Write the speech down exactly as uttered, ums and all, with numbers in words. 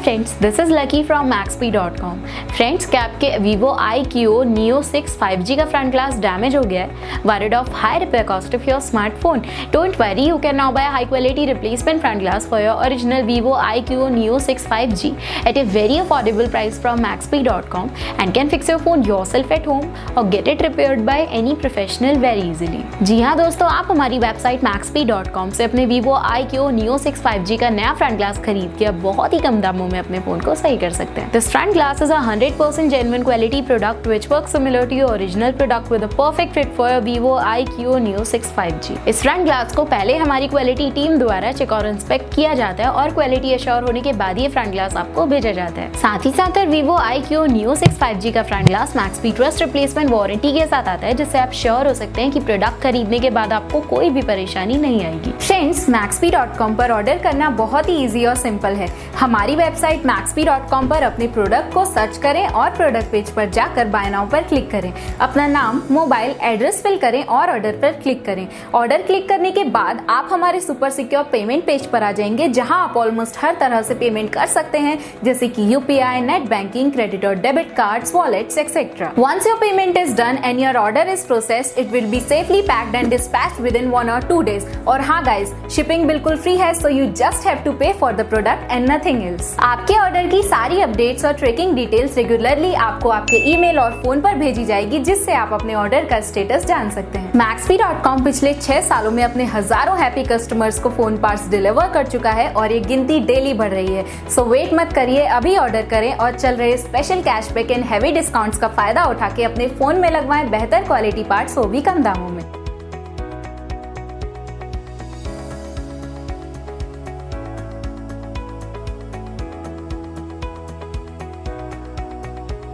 Friends, this is lucky from Maxpe dot com. Friends, क्या आपके Vivo I Q Neo six five G का front glass damage हो गया है? Worried of high repair cost of your smartphone? Don't worry, you can now buy a high quality replacement front glass for your original Vivo I Q Neo six five G at a very affordable price from maxpy dot com and can fix your phone yourself at home or get it repaired by any professional very easily। जी हाँ दोस्तों, आप हमारी website मैक्सपी dot com से अपने Vivo I Q Neo six five G का नया front glass खरीद के अब बहुत ही कम दामों में अपने फोन को सही कर सकते हैं। This front glass is a one hundred percent genuine quality product which works similar to your original product with a perfect fit for your Vivo I Q Neo six five G. इस front glass को पहले हमारी quality team द्वारा check और inspect किया जाता है और क्वालिटी एश्योर होने के बाद ये फ्रंट ग्लास आपको भेजा जाता है। साथ ही साथ Vivo I Q Neo six five G का front glass Maxpe trust replacement warranty के साथ आता है, जिससे आप श्योर हो सकते हैं कि प्रोडक्ट खरीदने के बाद आपको कोई भी परेशानी नहीं आएगी। फ्रेंड्स, मैक्सपी डॉट कॉम पर ऑर्डर करना बहुत ही इजी और सिंपल है। हमारी वेबसाइट मैक्सपी डॉट कॉम पर अपने प्रोडक्ट को सर्च करें और प्रोडक्ट पेज पर जाकर बाय नाउ पर क्लिक करें। अपना नाम, मोबाइल एड्रेस फिल करें और ऑर्डर पर क्लिक करें। ऑर्डर क्लिक करने के बाद आप हमारे सुपर सिक्योर पेमेंट पेज पर आ जाएंगे, जहां आप ऑलमोस्ट हर तरह से पेमेंट कर सकते हैं, जैसे कि यूपीआई, नेट बैंकिंग, क्रेडिट और debit cards, wallets etcetera. Once your payment is done and your order is processed, it will be safely packed and dispatched within one or two days. और हाँ guys, shipping बिल्कुल free है, so you just have to pay for the product and nothing else. आपके order की सारी updates और tracking details regularly आपको आपके ईमेल और फोन पर भेजी जाएगी, जिससे आप अपने ऑर्डर का स्टेटस जान सकते हैं। मैक्सपी डॉट कॉम पिछले छह सालों में अपने हजारों हैप्पी कस्टमर्स को फोन पार्ट्स डिलीवर कर चुका है और ये गिनती डेली बढ़ रही है। सो वेट मत करिए, अभी ऑर्डर करें और चल रहे special cashback and heavy discounts का फायदा उठा के अपने फोन में लगवाएं बेहतर क्वालिटी पार्ट्स, वो भी कम दामों में।